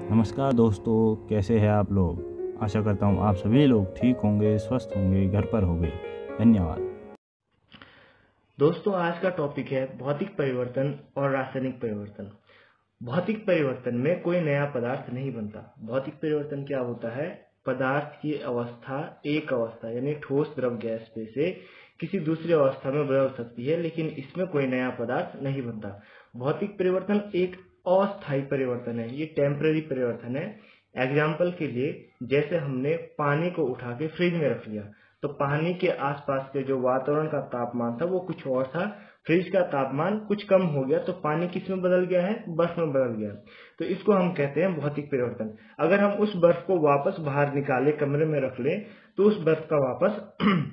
नमस्कार दोस्तों, कैसे हैं आप लोग। आशा करता हूँ आप सभी लोग ठीक होंगे, स्वस्थ होंगे, घर पर होंगे। धन्यवाद। दोस्तों, आज का टॉपिक है भौतिक परिवर्तन और रासायनिक परिवर्तन। भौतिक परिवर्तन में कोई नया पदार्थ नहीं बनता। भौतिक परिवर्तन क्या होता है? पदार्थ की अवस्था एक अवस्था यानी ठोस द्रव गैस में से किसी दूसरी अवस्था में बदल सकती है, लेकिन इसमें कोई नया पदार्थ नहीं बनता। भौतिक परिवर्तन एक अस्थायी परिवर्तन है, ये टेम्पररी परिवर्तन है। एग्जाम्पल के लिए, जैसे हमने पानी को उठा के फ्रिज में रख लिया, तो पानी के आसपास के जो वातावरण का तापमान था वो कुछ और था, फ्रिज का तापमान कुछ कम हो गया, तो पानी किस में बदल गया है? बर्फ में बदल गया। तो इसको हम कहते हैं भौतिक परिवर्तन। अगर हम उस बर्फ को वापस बाहर निकाले, कमरे में रख लें, तो उस बर्फ का वापस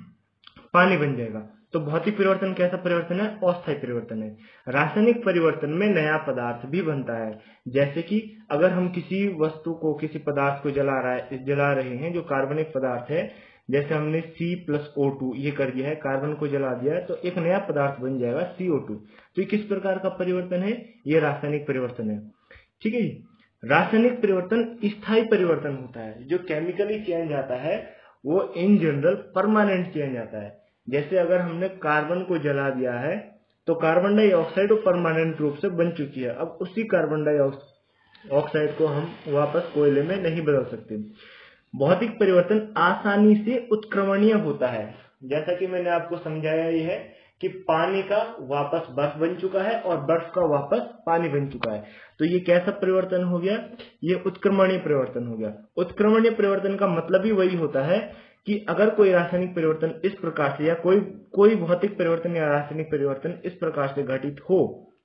पानी बन जाएगा। तो भौतिक परिवर्तन कैसा परिवर्तन है? अस्थायी परिवर्तन है। रासायनिक परिवर्तन में नया पदार्थ भी बनता है। जैसे कि अगर हम किसी वस्तु को, किसी पदार्थ को जला रहे हैं जो कार्बनिक पदार्थ है, जैसे हमने C+O2 ये कर दिया है, कार्बन को जला दिया है, तो एक नया पदार्थ बन जाएगा CO2। तो ये किस प्रकार का परिवर्तन है? ये रासायनिक परिवर्तन है। ठीक है जी। रासायनिक परिवर्तन स्थायी परिवर्तन होता है। जो केमिकली चेंज आता है वो इन जनरल परमानेंट चेंज आता है। जैसे अगर हमने कार्बन को जला दिया है, तो कार्बन डाइऑक्साइड परमानेंट रूप से बन चुकी है। अब उसी कार्बन डाइऑक्साइड को हम वापस कोयले में नहीं बदल सकते। भौतिक परिवर्तन आसानी से उत्क्रमणीय होता है। जैसा कि मैंने आपको समझाया ही है कि पानी का वापस बर्फ बन चुका है और बर्फ का वापस पानी बन चुका है। तो ये कैसा परिवर्तन हो गया? ये उत्क्रमणीय परिवर्तन हो गया। उत्क्रमणीय परिवर्तन का मतलब ही वही होता है कि अगर कोई रासायनिक परिवर्तन इस प्रकार से या कोई भौतिक परिवर्तन या रासायनिक परिवर्तन इस प्रकार से घटित हो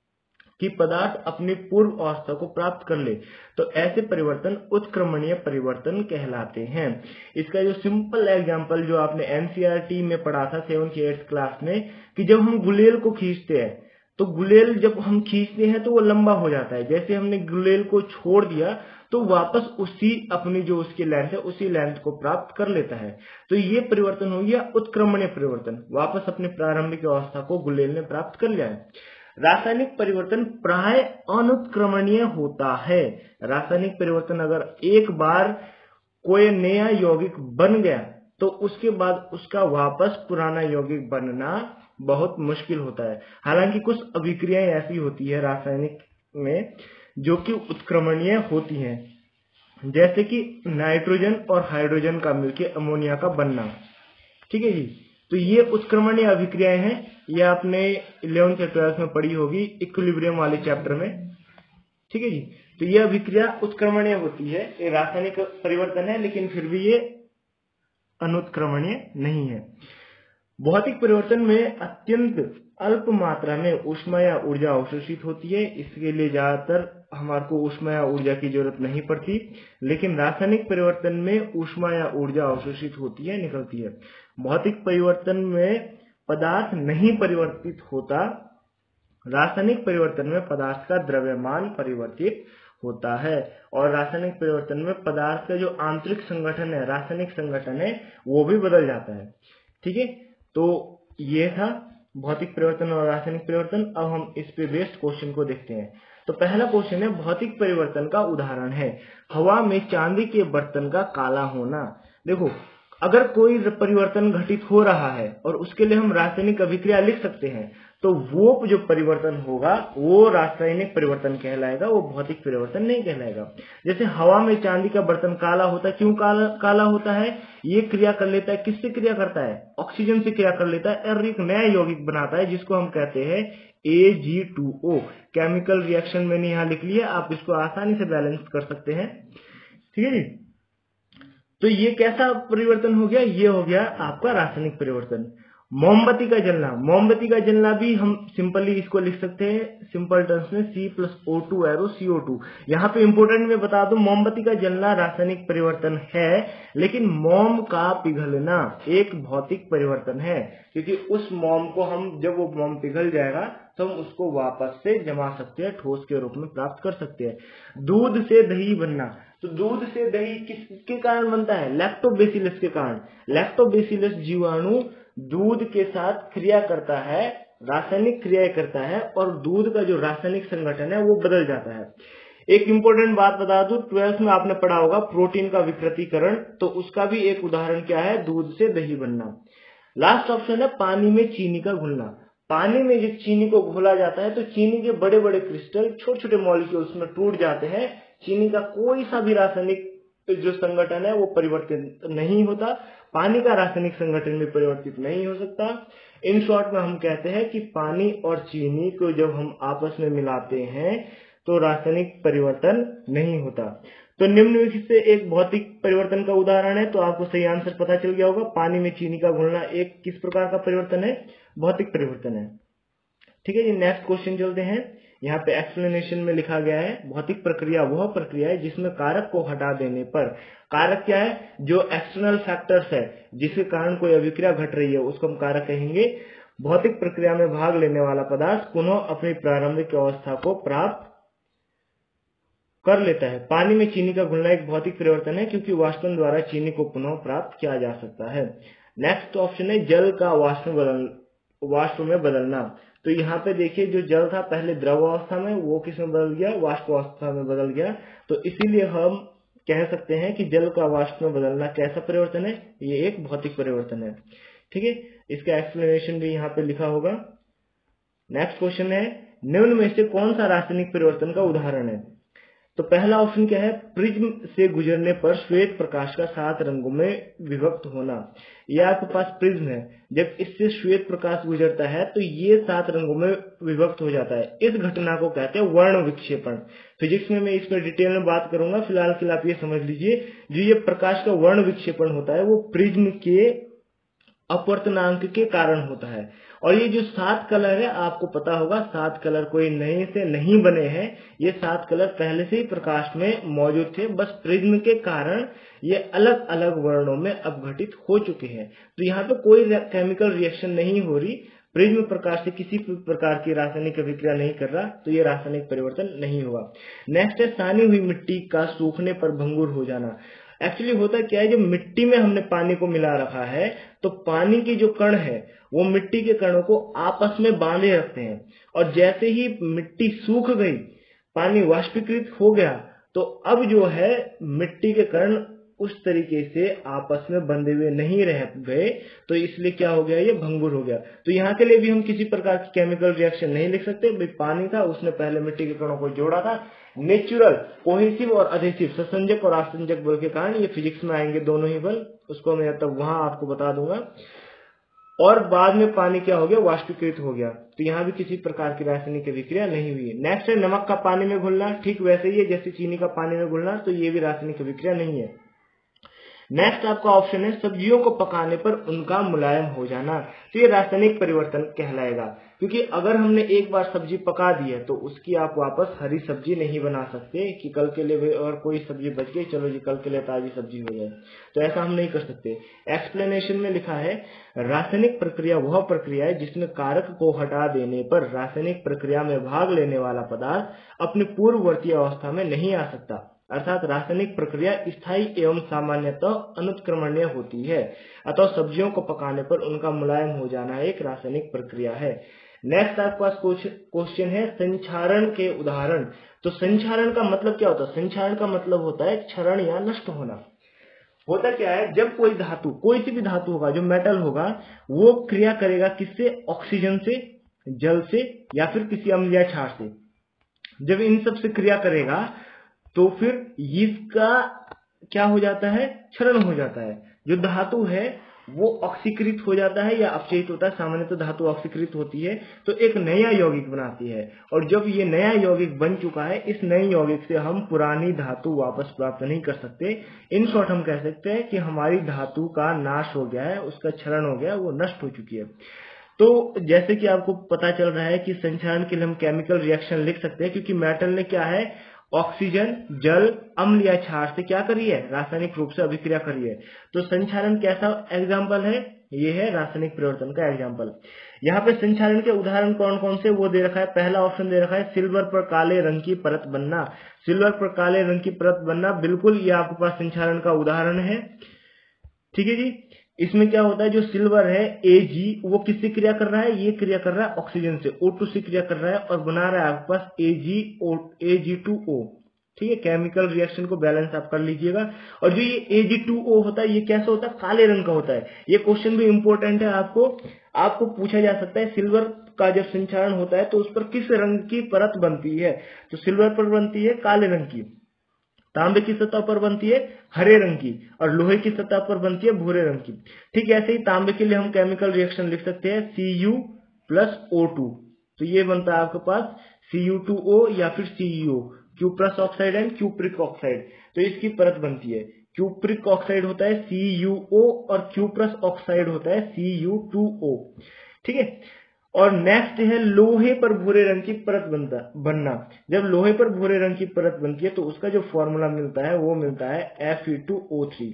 कि पदार्थ अपनी पूर्व अवस्था को प्राप्त कर ले, तो ऐसे परिवर्तन उत्क्रमणीय परिवर्तन कहलाते हैं। इसका जो सिंपल एग्जांपल जो आपने एनसीईआरटी में पढ़ा था 7th 8th क्लास में, कि जब हम गुलेल को खींचते हैं, तो गुलेल जब हम खींचते हैं तो वो लंबा हो जाता है। जैसे हमने गुलेल को छोड़ दिया तो वापस उसी अपनी जो उसकी लेंथ है उसी लेंथ को प्राप्त कर लेता है। तो ये परिवर्तन हो गया उत्क्रमणीय परिवर्तन, वापस अपने प्रारंभिक अवस्था को गुलेल ने प्राप्त कर लिया है। रासायनिक परिवर्तन प्राय अनुत्क्रमणीय होता है। रासायनिक परिवर्तन अगर एक बार कोई नया यौगिक बन गया तो उसके बाद उसका वापस पुराना यौगिक बनना बहुत मुश्किल होता है। हालांकि कुछ अभिक्रियाएं ऐसी होती है रासायनिक में जो कि उत्क्रमणीय होती हैं, जैसे कि नाइट्रोजन और हाइड्रोजन का मिलकर अमोनिया का बनना। ठीक है जी। तो ये उत्क्रमणीय अभिक्रियाएं हैं। ये आपने 11th या 12th में पढ़ी होगी इक्विलिब्रियम वाले चैप्टर में। ठीक है जी। तो ये अभिक्रिया उत्क्रमणीय होती है, ये रासायनिक परिवर्तन है, लेकिन फिर भी ये अनुत्क्रमणीय नहीं है। भौतिक परिवर्तन में अत्यंत अल्प मात्रा में ऊष्मा या ऊर्जा अवशोषित होती है। इसके लिए ज्यादातर हमारे को ऊष्मा या ऊर्जा की जरूरत नहीं पड़ती, लेकिन रासायनिक परिवर्तन में ऊष्मा या ऊर्जा अवशोषित होती है, निकलती है। भौतिक परिवर्तन में पदार्थ नहीं परिवर्तित होता। रासायनिक परिवर्तन में पदार्थ का द्रव्यमान परिवर्तित होता है, और रासायनिक परिवर्तन में पदार्थ का जो आंतरिक संगठन है, रासायनिक संगठन है, वो भी बदल जाता है। ठीक है। तो ये था भौतिक परिवर्तन और रासायनिक परिवर्तन। अब हम इस पे बेस्ड क्वेश्चन को देखते हैं। तो पहला क्वेश्चन है, भौतिक परिवर्तन का उदाहरण है हवा में चांदी के बर्तन का काला होना। देखो, अगर कोई परिवर्तन घटित हो रहा है और उसके लिए हम रासायनिक अभिक्रिया लिख सकते हैं, तो वो जो परिवर्तन होगा वो रासायनिक परिवर्तन कहलाएगा, वो भौतिक परिवर्तन नहीं कहलाएगा। जैसे हवा में चांदी का बर्तन काला होता है, क्यों काला होता है? ये क्रिया कर लेता है, किससे क्रिया करता है? ऑक्सीजन से क्रिया कर लेता है और एक नया यौगिक बनाता है जिसको हम कहते हैं Ag2O। केमिकल रिएक्शन मैंने यहाँ लिख लिया, आप इसको आसानी से बैलेंस कर सकते हैं। ठीक है जी। तो ये कैसा परिवर्तन हो गया? ये हो गया आपका रासायनिक परिवर्तन। मोमबत्ती का जलना, मोमबत्ती का जलना भी हम सिंपली इसको लिख सकते हैं सिंपल टर्म्स में C+O2 एरो CO2। यहाँ पे इंपोर्टेंट मैं बता दूं, मोमबत्ती का जलना रासायनिक परिवर्तन है, लेकिन मोम का पिघलना एक भौतिक परिवर्तन है, क्योंकि उस मोम को हम, जब वो मोम पिघल जाएगा तो हम उसको वापस से जमा सकते हैं, ठोस के रूप में प्राप्त कर सकते हैं। दूध से दही बनना, तो दूध से दही किसके कारण बनता है? लैक्टोबैसिलस के कारण। लैक्टोबैसिलस जीवाणु दूध के साथ क्रिया करता है, रासायनिक क्रिया करता है, और दूध का जो रासायनिक संगठन है वो बदल जाता है। एक इंपॉर्टेंट बात बता दूं, 12th में आपने पढ़ा होगा प्रोटीन का विकृतीकरण, तो उसका भी एक उदाहरण क्या है, दूध से दही बनना। लास्ट ऑप्शन है पानी में चीनी का घुलना। पानी में जब चीनी को घोला जाता है तो चीनी के बड़े बड़े क्रिस्टल, छोटे छोटे मॉलिक्यूल्स में टूट जाते हैं। चीनी का कोई सा भी रासायनिक जो संगठन है वो परिवर्तित नहीं होता, पानी का रासायनिक संगठन भी परिवर्तित नहीं हो सकता। इन शॉर्ट में हम कहते हैं कि पानी और चीनी को जब हम आपस में मिलाते हैं तो रासायनिक परिवर्तन नहीं होता। तो निम्नलिखित से एक भौतिक परिवर्तन का उदाहरण है, तो आपको सही आंसर पता चल गया होगा। पानी में चीनी का घुलना एक किस प्रकार का परिवर्तन है, भौतिक परिवर्तन है। ठीक है जी, नेक्स्ट क्वेश्चन चलते हैं। यहाँ पे एक्सप्लेनेशन में लिखा गया है, भौतिक प्रक्रिया वह प्रक्रिया है जिसमें कारक को हटा देने पर, कारक क्या है, जो एक्सटर्नल फैक्टर्स है जिसके कारण कोई अभिक्रिया घट रही है उसको हम कारक कहेंगे। भौतिक प्रक्रिया में भाग लेने वाला पदार्थ पुनः अपनी प्रारंभिक अवस्था को प्राप्त कर लेता है। पानी में चीनी का घुलना एक भौतिक परिवर्तन है क्योंकि वाष्पन द्वारा चीनी को पुनः प्राप्त किया जा सकता है। नेक्स्ट ऑप्शन है जल का वाष्प में बदलना। तो यहाँ पे देखिए, जो जल था पहले द्रव अवस्था में, वो किस में बदल गया, वाष्प अवस्था में बदल गया। तो इसीलिए हम कह सकते हैं कि जल का वाष्प में बदलना कैसा परिवर्तन है, ये एक भौतिक परिवर्तन है। ठीक है, इसका एक्सप्लेनेशन भी यहाँ पे लिखा होगा। नेक्स्ट क्वेश्चन है, निम्न में से कौन सा रासायनिक परिवर्तन का उदाहरण है। तो पहला ऑप्शन क्या है, प्रिज्म से गुजरने पर श्वेत प्रकाश का 7 रंगों में विभक्त होना। यह आपके पास प्रिज्म है, जब इससे श्वेत प्रकाश गुजरता है तो ये 7 रंगों में विभक्त हो जाता है। इस घटना को कहते हैं वर्ण विक्षेपण। फिजिक्स में मैं इस पर डिटेल में बात करूंगा, फिलहाल के लिए आप ये समझ लीजिए, जो ये प्रकाश का वर्ण विक्षेपण होता है वो प्रिज्म के अपवर्तनांक के कारण होता है। और ये जो 7 कलर है, आपको पता होगा 7 कलर कोई नए से नहीं बने हैं, ये 7 कलर पहले से ही प्रकाश में मौजूद थे, बस प्रिज्म के कारण ये अलग अलग वर्णों में अपघटित हो चुके हैं। तो यहाँ पे कोई केमिकल रिएक्शन नहीं हो रही, प्रिज्म प्रकाश से किसी प्रकार की रासायनिक अभिक्रिया नहीं कर रहा, तो ये रासायनिक परिवर्तन नहीं होगा। नेक्स्ट है सानी हुई मिट्टी का सूखने पर भंगुर हो जाना। एक्चुअली होता क्या है, जब मिट्टी में हमने पानी को मिला रखा है तो पानी की जो कण है वो मिट्टी के कणों को आपस में बांधे रखते हैं, और जैसे ही मिट्टी सूख गई, पानी वाष्पीकृत हो गया, तो अब जो है मिट्टी के कण उस तरीके से आपस में बंधे हुए नहीं रह गए, तो इसलिए क्या हो गया, ये भंगुर हो गया। तो यहाँ के लिए भी हम किसी प्रकार की केमिकल रिएक्शन नहीं लिख सकते, भाई पानी था उसने पहले मिट्टी के कणों को जोड़ा था, नेचुरल कोहेसिव और अधेसिव संसंजक और आसंजक बल के कारण, ये फिजिक्स में आएंगे दोनों ही बल, उसको मैं तब वहां आपको बता दूंगा। और बाद में पानी क्या हो गया, वाष्पीकृत हो गया, तो यहाँ भी किसी प्रकार की रासायनिक अभिक्रिया नहीं हुई है। नेक्स्ट है नमक का पानी में घुलना। ठीक वैसे ही है जैसे चीनी का पानी में घुलना, तो ये भी रासायनिक अभिक्रिया नहीं है। नेक्स्ट आपका ऑप्शन है सब्जियों को पकाने पर उनका मुलायम हो जाना। तो ये रासायनिक परिवर्तन कहलाएगा, क्योंकि अगर हमने एक बार सब्जी पका दी है तो उसकी आप वापस हरी सब्जी नहीं बना सकते कि कल के लिए और कोई सब्जी बच गई, चलो जी कल के लिए ताजी सब्जी हो जाए, तो ऐसा हम नहीं कर सकते। एक्सप्लेनेशन में लिखा है रासायनिक प्रक्रिया वह प्रक्रिया है जिसमें कारक को हटा देने पर रासायनिक प्रक्रिया में भाग लेने वाला पदार्थ अपनी पूर्ववर्ती अवस्था में नहीं आ सकता, अर्थात रासायनिक प्रक्रिया स्थायी एवं सामान्यतः अनुत्क्रमणीय होती है, अतः सब्जियों को पकाने पर उनका मुलायम हो जाना एक रासायनिक प्रक्रिया है। नेक्स्ट आपके पास क्वेश्चन है संक्षारण के उदाहरण। तो संक्षारण का मतलब क्या होता है, संक्षारण का मतलब होता है क्षरण या नष्ट होना। होता क्या है, जब कोई धातु, कोई सी भी धातु होगा, जो मेटल होगा, वो क्रिया करेगा किससे, ऑक्सीजन से, जल से या फिर किसी अम्ल या क्षार से। जब इन सब से क्रिया करेगा तो फिर इसका क्या हो जाता है, क्षरण हो जाता है। जो धातु है वो ऑक्सीकृत हो जाता है या अपचयित होता है। सामान्यतः धातु ऑक्सीकृत होती है तो एक नया यौगिक बनाती है, और जब ये नया यौगिक बन चुका है, इस नए यौगिक से हम पुरानी धातु वापस प्राप्त नहीं कर सकते। इन शॉर्ट हम कह सकते हैं कि हमारी धातु का नाश हो गया है, उसका क्षरण हो गया, वो नष्ट हो चुकी है। तो जैसे कि आपको पता चल रहा है कि संक्षारण के लिए हम केमिकल रिएक्शन लिख सकते हैं, क्योंकि मेटल ने क्या है, ऑक्सीजन, जल, अम्ल या क्षार से क्या करी है, रासायनिक रूप से अभिक्रिया करी है। तो संक्षारण कैसा एग्जाम्पल है, ये है रासायनिक परिवर्तन का एग्जाम्पल। यहाँ पे संक्षारण के उदाहरण कौन कौन से वो दे रखा है। पहला ऑप्शन दे रखा है सिल्वर पर काले रंग की परत बनना। सिल्वर पर काले रंग की परत बनना, बिल्कुल ये आपके पास संक्षारण का उदाहरण है। ठीक है जी, इसमें क्या होता है, जो सिल्वर है Ag, वो किससे क्रिया कर रहा है, ये क्रिया कर रहा है ऑक्सीजन से, O2 से क्रिया कर रहा है और बना रहा है आपके पास Ag2O। ठीक है, केमिकल रिएक्शन को बैलेंस आप कर लीजिएगा। और जो ये Ag2O होता है, ये कैसा होता है, काले रंग का होता है। ये क्वेश्चन भी इंपॉर्टेंट है, आपको पूछा जा सकता है, सिल्वर का जब संचारण होता है तो उस पर किस रंग की परत बनती है? तो सिल्वर पर बनती है काले रंग की, तांबे की सतह पर बनती है हरे रंग की, और लोहे की सतह पर बनती है भूरे रंग की। ठीक है, ऐसे ही तांबे के लिए हम केमिकल रिएक्शन लिख सकते हैं Cu+O2। तो ये बनता है आपके पास Cu2O या फिर CuO, cuprous oxide and cupric oxide. तो इसकी परत बनती है, क्यूप्रिक ऑक्साइड होता है CuO और क्यूप्रस ऑक्साइड होता है Cu2O। ठीक है, और नेक्स्ट है लोहे पर भूरे रंग की परत बनना। जब लोहे पर भूरे रंग की परत बनती है तो उसका जो फॉर्मूला मिलता है वो मिलता है Fe2O3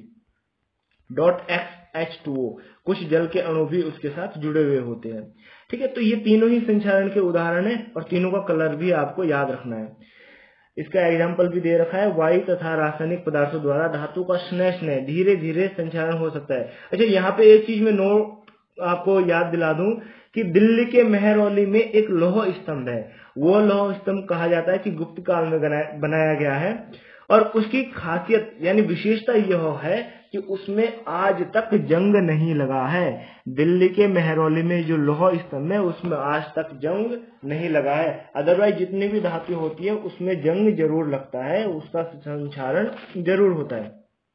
.H2O। कुछ जल के अणु भी उसके साथ जुड़े हुए होते हैं। ठीक है, तो ये तीनों ही संचारण के उदाहरण है और तीनों का कलर भी आपको याद रखना है। इसका एग्जाम्पल भी दे रखा है, वायु तथा रासायनिक पदार्थों द्वारा धातु का स्नेह धीरे धीरे संचारण हो सकता है। अच्छा, यहाँ पे एक चीज में नोट आपको याद दिला दूं कि दिल्ली के मेहरौली में एक लौह स्तंभ है। वो लौह स्तंभ कहा जाता है कि गुप्त काल में बनाया गया है, और उसकी खासियत यानी विशेषता यह है कि उसमें आज तक जंग नहीं लगा है। दिल्ली के मेहरौली में जो लौह स्तंभ है उसमें आज तक जंग नहीं लगा है। अदरवाइज जितनी भी धातु होती है उसमें जंग जरूर लगता है, उसका संचारण जरूर होता है।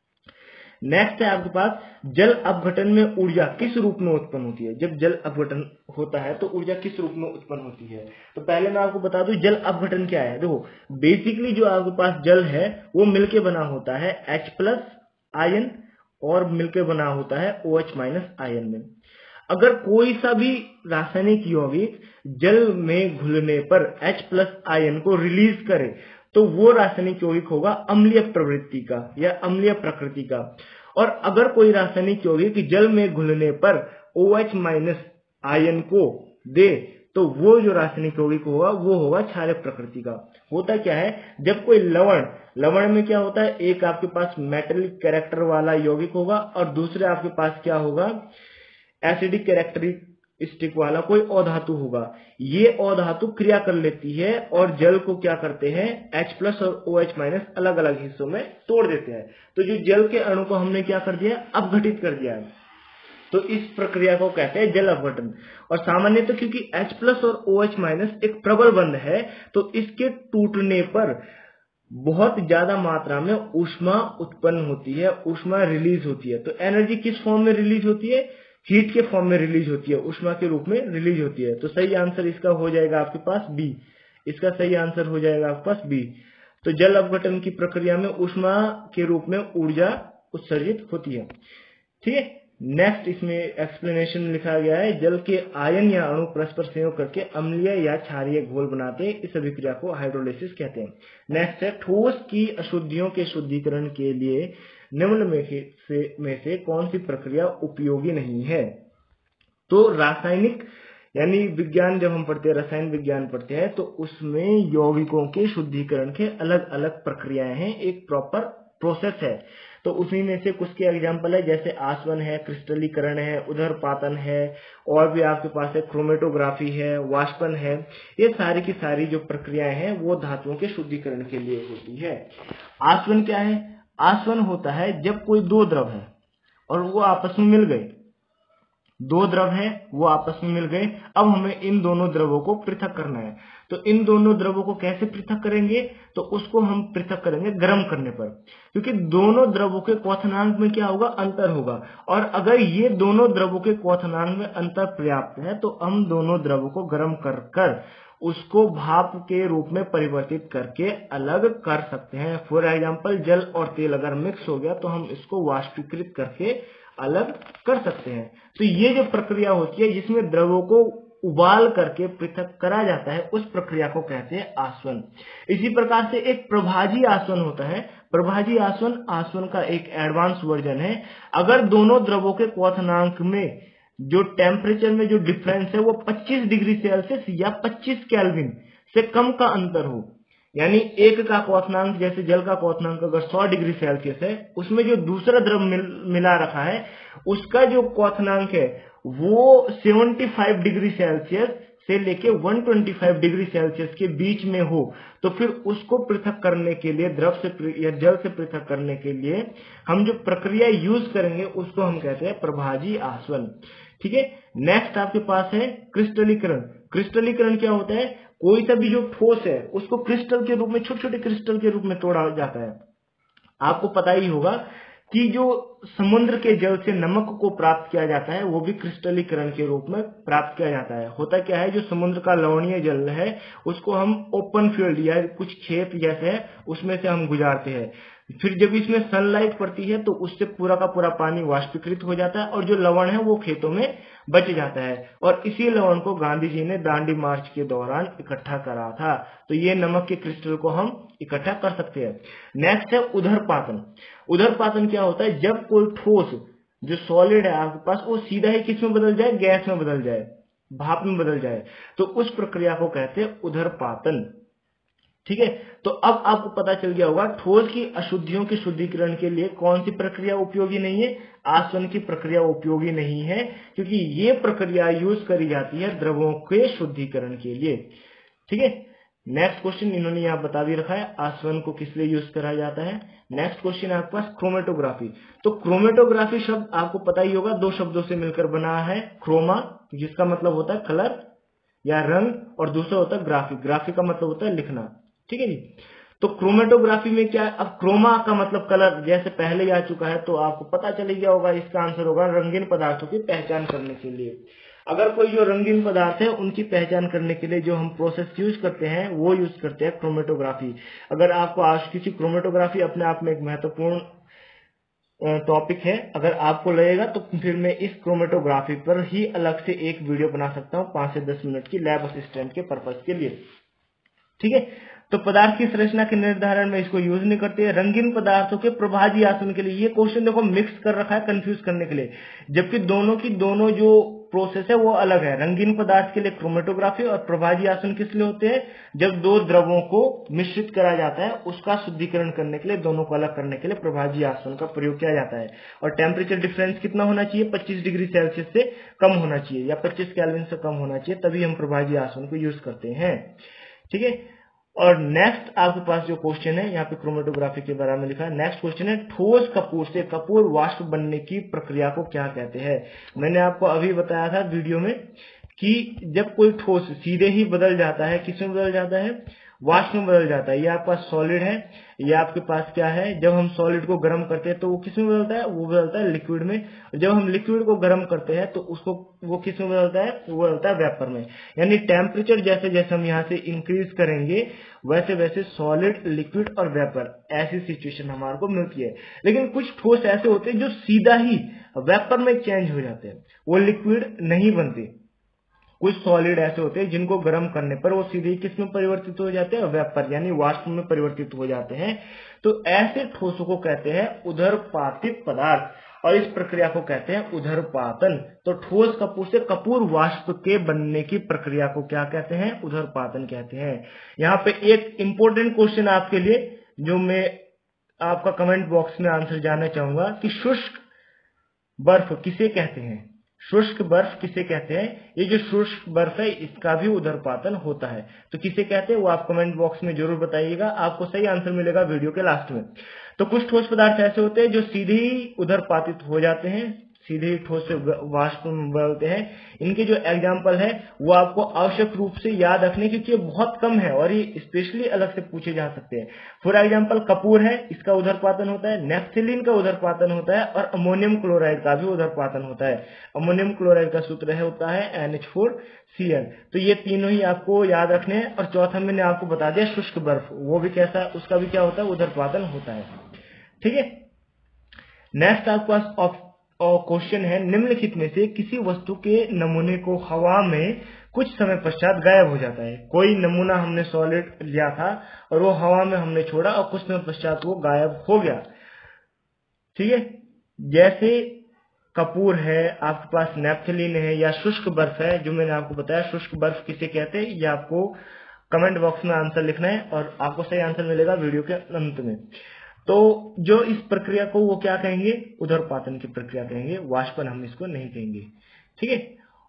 नेक्स्ट है आपके पास, जल अपघटन में ऊर्जा किस रूप में उत्पन्न होती है? जब जल अपघटन होता है तो ऊर्जा किस रूप में उत्पन्न होती है? तो पहले मैं आपको बता दूं जल अपघटन क्या है। देखो, बेसिकली जो आपके पास जल है वो मिलके बना होता है H+ आयन और मिलके बना होता है OH- आयन में। अगर कोई सा भी रासायनिक यौगिक जल में घुलने पर H+ आयन को रिलीज करे तो वो रासायनिक यौगिक होगा अम्लीय प्रवृत्ति का या अम्लीय प्रकृति का। और अगर कोई रासायनिक यौगिक जल में घुलने पर OH- आयन को दे तो वो जो रासायनिक यौगिक होगा वो होगा क्षारीय प्रकृति का। होता क्या है, जब कोई लवण में क्या होता है, एक आपके पास मेटेलिक कैरेक्टर वाला यौगिक होगा और दूसरे आपके पास क्या होगा, एसिडिक कैरेक्टरिस्टिक वाला कोई अधातु होगा। ये अधातु क्रिया कर लेती है और जल को क्या करते हैं, H+ और OH- अलग अलग हिस्सों में तोड़ देते हैं। तो जो जल के अणु को हमने क्या कर दिया, अपघटित कर दिया है। तो इस प्रक्रिया को कहते हैं जल अपघटन। और सामान्यतः क्योंकि H+ और OH- एक प्रबल बंध है तो इसके टूटने पर बहुत ज्यादा मात्रा में ऊष्मा उत्पन्न होती है, ऊष्मा रिलीज होती है। तो एनर्जी किस फॉर्म में रिलीज होती है, हीट के फॉर्म में रिलीज होती है, ऊष्मा के रूप में रिलीज होती है। तो सही आंसर इसका हो जाएगा आपके पास बी। इसका सही आंसर हो जाएगा आपके पास बी। तो जल अपघटन की प्रक्रिया में ऊष्मा के रूप में ऊर्जा उत्सर्जित होती है। ठीक है, नेक्स्ट इसमें एक्सप्लेनेशन लिखा गया है, जल के आयन या अणु परस्पर संयोग करके अम्लीय या क्षारीय घोल बनाते हैं, इस अभिक्रिया को हाइड्रोलिसिस कहते हैं। नेक्स्ट है, ठोस की अशुद्धियों के शुद्धिकरण के लिए निम्न में से कौन सी प्रक्रिया उपयोगी नहीं है? तो रासायनिक यानी विज्ञान जब हम पढ़ते हैं, रसायन विज्ञान पढ़ते हैं, तो उसमें यौगिकों के शुद्धिकरण के अलग अलग प्रक्रियाएं हैं, एक प्रॉपर प्रोसेस है। तो उसी में से कुछ के एग्जाम्पल है, जैसे आसवन है, क्रिस्टलीकरण है, उदरपातन है, और भी आपके पास है क्रोमेटोग्राफी है, वाष्पन है। ये सारी की सारी जो प्रक्रियाएं हैं वो धातुओं के शुद्धिकरण के लिए होती है। आसवन क्या है? आसवन होता है जब कोई दो द्रव है और वो आपस में मिल गए, दो द्रव हैं वो आपस में मिल गए, अब हमें इन दोनों द्रवों को पृथक करना है। तो इन दोनों द्रवों को कैसे पृथक करेंगे? तो उसको हम पृथक करेंगे गर्म करने पर, क्योंकि दोनों द्रवों के क्वथनांक में क्या होगा, अंतर होगा। और अगर ये दोनों द्रवों के क्वथनांक में अंतर पर्याप्त है तो हम दोनों द्रवों को गर्म कर उसको भाप के रूप में परिवर्तित करके अलग कर सकते हैं। फॉर एग्जाम्पल, जल और तेल अगर मिक्स हो गया तो हम इसको वाष्पीकृत करके अलग कर सकते हैं। तो ये जो प्रक्रिया होती है जिसमें द्रवों को उबाल करके पृथक करा जाता है, उस प्रक्रिया को कहते हैं आसवन। इसी प्रकार से एक प्रभाजी आसवन होता है। प्रभाजी आसवन का एक एडवांस वर्जन है। अगर दोनों द्रवों के क्वथनांक में जो टेम्परेचर में जो डिफरेंस है वो 25 डिग्री सेल्सियस या 25 केल्विन से कम का अंतर हो, यानी एक का क्वथनांक, जैसे जल का क्वथनांक अगर 100 डिग्री सेल्सियस है, उसमें जो दूसरा द्रव मिला रखा है उसका जो क्वथनांक है वो 75 डिग्री सेल्सियस से लेके 125 डिग्री सेल्सियस के बीच में हो तो फिर उसको पृथक करने के लिए, द्रव से या जल से पृथक करने के लिए हम जो प्रक्रिया यूज करेंगे उसको हम कहते हैं प्रभाजी आसवन। ठीक है, नेक्स्ट आपके पास है क्रिस्टलीकरण। क्रिस्टलीकरण क्या होता है? कोई सा भी जो ठोस है उसको क्रिस्टल के रूप में, छोटे छोटे क्रिस्टल के रूप में तोड़ा जाता है। आपको पता ही होगा कि जो समुद्र के जल से नमक को प्राप्त किया जाता है वो भी क्रिस्टलीकरण के रूप में प्राप्त किया जाता है। होता क्या है, जो समुद्र का लवणीय जल है उसको हम ओपन फील्ड या कुछ खेत जैसे है उसमें से हम गुजारते हैं। फिर जब इसमें सनलाइट पड़ती है तो उससे पूरा का पूरा पानी वाष्पीकृत हो जाता है और जो लवण है वो खेतों में बच जाता है। और इसी लवण को गांधी जी ने दांडी मार्च के दौरान इकट्ठा करा था। तो ये नमक के क्रिस्टल को हम इकट्ठा कर सकते हैं। नेक्स्ट है उदरपातन। उदरपातन क्या होता है? जब कोई ठोस जो सॉलिड है आपके पास वो सीधा ही किस में बदल जाए? गैस में बदल जाए, भाप में बदल जाए, तो उस प्रक्रिया को कहते हैं उदरपातन। ठीक है, तो अब आपको पता चल गया होगा ठोस की अशुद्धियों के शुद्धिकरण के लिए कौन सी प्रक्रिया उपयोगी नहीं है? आसवन की प्रक्रिया उपयोगी नहीं है, क्योंकि ये प्रक्रिया यूज करी जाती है द्रवों के शुद्धिकरण के लिए। ठीक है, नेक्स्ट क्वेश्चन इन्होंने यहाँ बता भी रखा है आसवन को किस लिए यूज करा जाता है। नेक्स्ट क्वेश्चन है आपके पास क्रोमेटोग्राफी। तो क्रोमेटोग्राफी शब्द आपको पता ही होगा, दो शब्दों से मिलकर बना है। क्रोमा जिसका मतलब होता है कलर या रंग, और दूसरा होता है ग्राफी, ग्राफी का मतलब होता है लिखना। ठीक है जी, तो क्रोमेटोग्राफी में क्या है? अब क्रोमा का मतलब कलर, जैसे पहले ही आ चुका है तो आपको पता चल गया होगा, इसका आंसर होगा रंगीन पदार्थों की पहचान करने के लिए। अगर कोई जो रंगीन पदार्थ है उनकी पहचान करने के लिए जो हम प्रोसेस यूज करते हैं वो यूज करते हैं क्रोमेटोग्राफी। अगर आपको आज किसी क्रोमेटोग्राफी अपने आप में एक महत्वपूर्ण टॉपिक है, अगर आपको लगेगा तो फिर मैं इस क्रोमेटोग्राफी पर ही अलग से एक वीडियो बना सकता हूँ 5 से 10 मिनट की, लैब असिस्टेंट के पर्पज के लिए। ठीक है, तो पदार्थ की संरचना के निर्धारण में इसको यूज नहीं करते हैं। रंगीन पदार्थों के प्रभाजी आसवन के लिए, ये क्वेश्चन देखो मिक्स कर रखा है कंफ्यूज करने के लिए, जबकि दोनों जो प्रोसेस है वो अलग है। रंगीन पदार्थ के लिए क्रोमेटोग्राफी और प्रभाजी आसवन किस लिए होते हैं? जब दो द्रवों को मिश्रित करा जाता है उसका शुद्धिकरण करने के लिए, दोनों को अलग करने के लिए प्रभाजी आसवन का प्रयोग किया जाता है। और टेम्परेचर डिफरेंस कितना होना चाहिए? 25 डिग्री सेल्सियस से कम होना चाहिए या 25 केल्विन से कम होना चाहिए, तभी हम प्रभाजी आसवन को यूज करते हैं। ठीक है, और नेक्स्ट आपके पास जो क्वेश्चन है यहाँ पे क्रोमेटोग्राफी के बारे में लिखा है। नेक्स्ट क्वेश्चन है ठोस कपूर से कपूर वाष्प बनने की प्रक्रिया को क्या कहते हैं? मैंने आपको अभी बताया था वीडियो में कि जब कोई ठोस सीधे ही बदल जाता है, किसमें बदल जाता है? वाष्प में बदल जाता है। ये आपके पास सॉलिड है, ये आपके पास क्या है? जब हम सॉलिड को गर्म करते हैं तो वो किसमें बदलता है? वो बदलता है लिक्विड में। जब हम लिक्विड को गर्म करते हैं तो उसको वो किसमें बदलता है? वो बदलता है वेपर में। यानी टेम्परेचर जैसे जैसे हम यहाँ से इंक्रीज करेंगे वैसे वैसे सॉलिड, लिक्विड और वेपर, ऐसी सिचुएशन हमारे को मिलती है। लेकिन कुछ ठोस ऐसे होते हैं जो सीधा ही वेपर में चेंज हो जाते हैं, वो लिक्विड नहीं बनते। कुछ सॉलिड ऐसे होते हैं जिनको गर्म करने पर वो सीधे किस में परिवर्तित हो जाते हैं? वेपर यानी वाष्प में परिवर्तित हो जाते हैं। तो ऐसे ठोसों को कहते हैं उदरपातित पदार्थ, और इस प्रक्रिया को कहते हैं उदरपातन। तो ठोस कपूर से कपूर वाष्प के बनने की प्रक्रिया को क्या कहते हैं? उदरपातन कहते हैं। यहाँ पे एक इंपॉर्टेंट क्वेश्चन आपके लिए जो मैं आपका कमेंट बॉक्स में आंसर जानना चाहूंगा कि शुष्क बर्फ किसे कहते हैं? शुष्क बर्फ किसे कहते हैं? ये जो शुष्क बर्फ है इसका भी उदरपातन होता है, तो किसे कहते हैं वो आप कमेंट बॉक्स में जरूर बताइएगा, आपको सही आंसर मिलेगा वीडियो के लास्ट में। तो कुछ ठोस पदार्थ ऐसे होते हैं जो सीधे ही उदरपातित हो जाते हैं, सीधे ही ठोस से वाष्प में बदलते हैं। इनके जो एग्जाम्पल है वो आपको आवश्यक रूप से याद रखने, क्योंकि ये बहुत कम है और ये स्पेशली अलग से पूछे जा सकते हैं। फॉर एग्जाम्पल कपूर है, इसका उदरपातन होता है, नेफ्थलीन का उदरपातन होता है, और अमोनियम क्लोराइड का भी उदरपातन होता है। अमोनियम क्लोराइड का सूत्र होता है NH4Cl। तो ये तीनों ही आपको याद रखने हैं। और चौथा मैंने आपको बता दिया शुष्क बर्फ, वो भी कैसा, उसका भी क्या होता है? उदरपातन होता है। ठीक है, नेक्स्ट आपके पास क्वेश्चन है निम्नलिखित में से किसी वस्तु के नमूने को हवा में कुछ समय पश्चात गायब हो जाता है। कोई नमूना हमने सॉलिड लिया था और वो हवा में हमने छोड़ा और कुछ समय पश्चात वो गायब हो गया। ठीक है, जैसे कपूर है, आपके पास नेफ्थलीन है, या शुष्क बर्फ है जो मैंने आपको बताया। शुष्क बर्फ किसे कहते हैं ये आपको कमेंट बॉक्स में आंसर लिखना है और आपको सही आंसर मिलेगा वीडियो के अंत में। तो जो इस प्रक्रिया को वो क्या कहेंगे? उदरपातन की प्रक्रिया कहेंगे, वाष्पन हम इसको नहीं कहेंगे। ठीक है,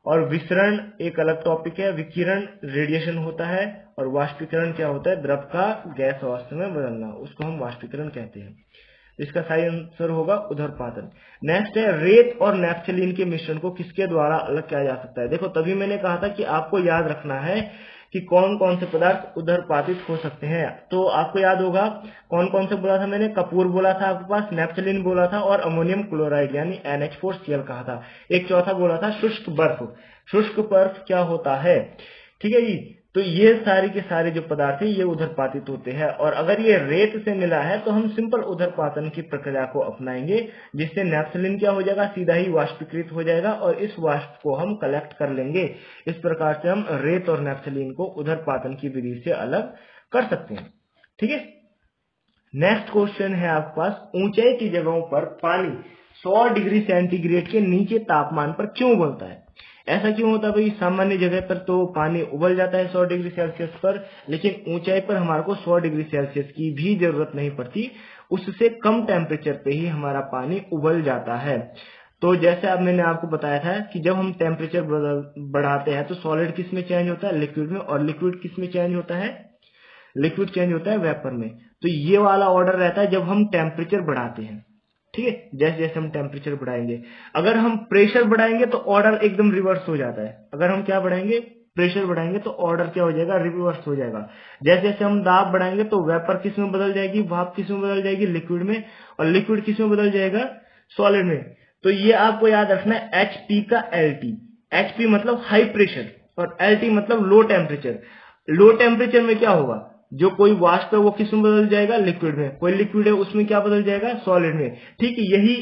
और विसरण एक अलग टॉपिक है। विकिरण रेडिएशन होता है, और वाष्पीकरण क्या होता है, द्रव का गैस अवस्था में बदलना, उसको हम वाष्पीकरण कहते हैं। इसका सही आंसर होगा उदरपातन। नेक्स्ट है रेत और नैप्थलीन के मिश्रण को किसके द्वारा अलग किया जा सकता है। देखो तभी मैंने कहा था कि आपको याद रखना है कि कौन कौन से पदार्थ उदरपातित हो सकते हैं। तो आपको याद होगा कौन कौन से बोला था मैंने, कपूर बोला था आपके पास, नैप्थलीन बोला था, और अमोनियम क्लोराइड यानी NH4Cl कहा था। एक चौथा बोला था शुष्क बर्फ। शुष्क बर्फ क्या होता है, ठीक है जी। तो ये सारी के सारे जो पदार्थ है ये उदरपातित होते हैं, और अगर ये रेत से मिला है तो हम सिंपल उदरपातन की प्रक्रिया को अपनाएंगे, जिससे नैप्थलीन क्या हो जाएगा, सीधा ही वाष्पीकृत हो जाएगा, और इस वाष्प को हम कलेक्ट कर लेंगे। इस प्रकार से हम रेत और नैप्थलीन को उदरपातन की विधि से अलग कर सकते हैं, ठीक है। नेक्स्ट क्वेश्चन है आपके पास, ऊंचाई की जगहों पर पानी 100 डिग्री सेंटीग्रेड के नीचे तापमान पर क्यों उबलता है। ऐसा क्यों होता है भाई, सामान्य जगह पर तो पानी उबल जाता है 100 डिग्री सेल्सियस पर, लेकिन ऊंचाई पर हमारे को 100 डिग्री सेल्सियस की भी जरूरत नहीं पड़ती, उससे कम टेम्परेचर पे ही हमारा पानी उबल जाता है। तो जैसे अब मैंने आपको बताया था कि जब हम टेम्परेचर बढ़ाते हैं तो सॉलिड किस में चेंज होता है, लिक्विड में, और लिक्विड किस में चेंज होता है, लिक्विड चेंज होता है वेपर में। तो ये वाला ऑर्डर रहता है जब हम टेम्परेचर बढ़ाते हैं, ठीक है। जैसे जैसे हम टेम्परेचर बढ़ाएंगे, अगर हम प्रेशर बढ़ाएंगे तो ऑर्डर एकदम रिवर्स हो जाता है। अगर हम क्या बढ़ाएंगे, प्रेशर बढ़ाएंगे तो ऑर्डर क्या हो जाएगा, रिवर्स हो जाएगा। जैसे जैसे हम दाब बढ़ाएंगे तो वेपर किस में बदल जाएगी, भाप किस में बदल जाएगी, लिक्विड में, और लिक्विड किस में बदल जाएगा, सॉलिड में। तो ये आपको याद रखना है HP का LT। HP मतलब हाई प्रेशर और LT मतलब लो टेम्परेचर। लो टेम्परेचर में क्या होगा, जो कोई वाष्प है वो किस में बदल जाएगा, लिक्विड में। कोई लिक्विड है उसमें क्या बदल जाएगा, सॉलिड में, ठीक है।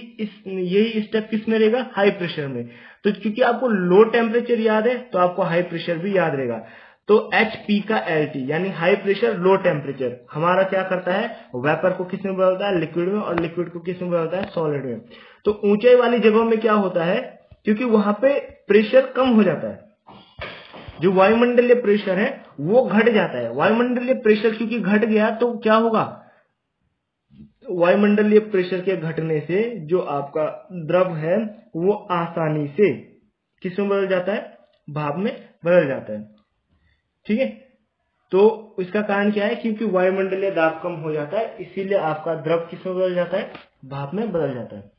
यही स्टेप किस में रहेगा, हाई प्रेशर में। तो क्योंकि आपको लो टेम्परेचर याद है तो आपको हाई प्रेशर भी याद रहेगा। तो HP का LT यानी हाई प्रेशर लो टेम्परेचर हमारा क्या करता है, वेपर को किस में बदलता है, लिक्विड में, और लिक्विड को किस में बदलता है, सॉलिड में। तो ऊंचाई वाली जगहों में क्या होता है, क्योंकि वहां पे प्रेशर कम हो जाता है, जो वायुमंडलीय प्रेशर है वो घट जाता है। वायुमंडलीय प्रेशर क्योंकि घट गया तो क्या होगा, वायुमंडलीय प्रेशर के घटने से जो आपका द्रव है वो आसानी से किस में बदल जाता है, भाप में बदल जाता है, ठीक है। तो इसका कारण क्या है, क्योंकि वायुमंडलीय दाब कम हो जाता है, इसीलिए आपका द्रव किस में बदल जाता है, भाप में बदल जाता है।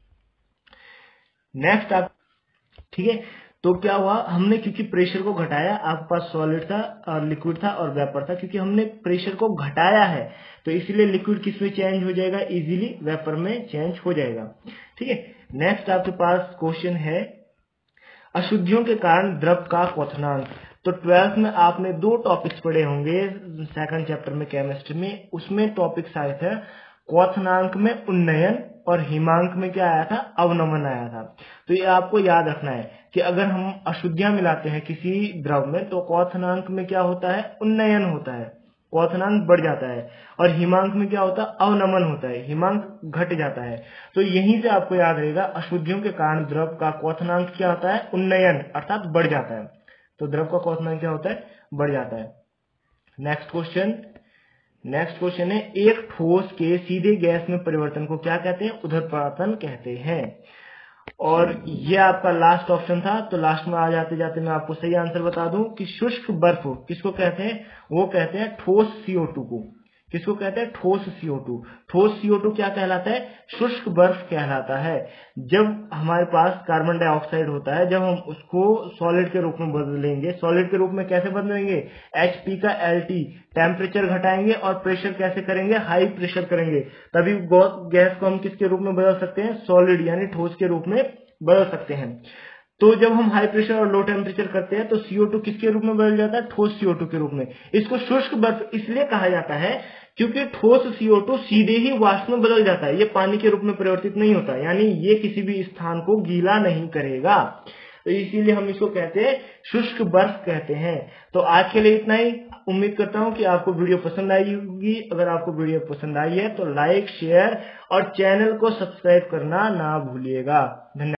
नेक्स्ट आप, ठीक है। तो क्या हुआ, हमने क्योंकि प्रेशर को घटाया, आपके पास सॉलिड था और लिक्विड था और वेपर था, क्योंकि हमने प्रेशर को घटाया है तो इसलिए लिक्विड किस में चेंज हो जाएगा, इजीली वेपर में चेंज हो जाएगा, ठीक है। नेक्स्ट आपके पास क्वेश्चन है, अशुद्धियों के कारण द्रव का क्वथनांक। तो 12th में आपने 2 टॉपिक्स पढ़े होंगे, सेकंड चैप्टर में केमिस्ट्री में, उसमें टॉपिक्स आए थे क्वथनांक में उन्नयन, और हिमांक में क्या आया था, अवनमन आया था। तो ये आपको याद रखना है कि अगर हम अशुद्धियां मिलाते हैं किसी द्रव में तो क्वथनांक में क्या होता है, उन्नयन होता है, क्वथनांक बढ़ जाता है, और हिमांक में क्या होता है, अवनमन होता है, हिमांक घट जाता है। तो यहीं से आपको याद रहेगा अशुद्धियों के कारण द्रव का क्वथनांक क्या होता है, उन्नयन अर्थात बढ़ जाता है। तो द्रव का क्वथनांक क्या होता है, बढ़ जाता है। नेक्स्ट क्वेश्चन है, एक ठोस के सीधे गैस में परिवर्तन को क्या कहते हैं, उदरपातन कहते हैं। और ये आपका लास्ट ऑप्शन था, तो लास्ट में आ जाते जाते मैं आपको सही आंसर बता दूं कि शुष्क बर्फ किसको कहते हैं, वो कहते हैं ठोस CO2 को। किसको कहते हैं, ठोस CO2। ठोस CO2 क्या कहलाता है, शुष्क बर्फ कहलाता है। जब हमारे पास कार्बन डाइऑक्साइड होता है, जब हम उसको सॉलिड के रूप में बदलेंगे, सॉलिड के रूप में कैसे बदलेंगे, HP का LT, टेम्परेचर घटाएंगे और प्रेशर कैसे करेंगे, हाई प्रेशर करेंगे, तभी गैस को हम किसके रूप में बदल सकते हैं, सॉलिड यानी ठोस के रूप में बदल सकते हैं। तो जब हम हाई प्रेशर और लो टेम्परेचर करते हैं तो CO2 किसके रूप में बदल जाता है, ठोस CO2 के रूप में। इसको शुष्क बर्फ इसलिए कहा जाता है क्योंकि ठोस CO2 सीधे ही वाष्प में बदल जाता है, ये पानी के रूप में परिवर्तित नहीं होता, यानी ये किसी भी स्थान को गीला नहीं करेगा, तो इसीलिए हम इसको कहते हैं शुष्क बर्फ कहते हैं। तो आज के लिए इतना ही। उम्मीद करता हूं कि आपको वीडियो पसंद आई होगी। अगर आपको वीडियो पसंद आई है तो लाइक, शेयर और चैनल को सब्सक्राइब करना ना भूलिएगा। धन्यवाद।